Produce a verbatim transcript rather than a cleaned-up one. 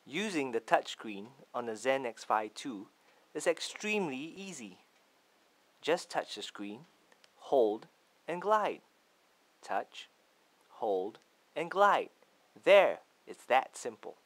Using the touchscreen on the ZEN X Fi two is extremely easy. Just touch the screen, hold, and glide. Touch, hold, and glide. There, it's that simple.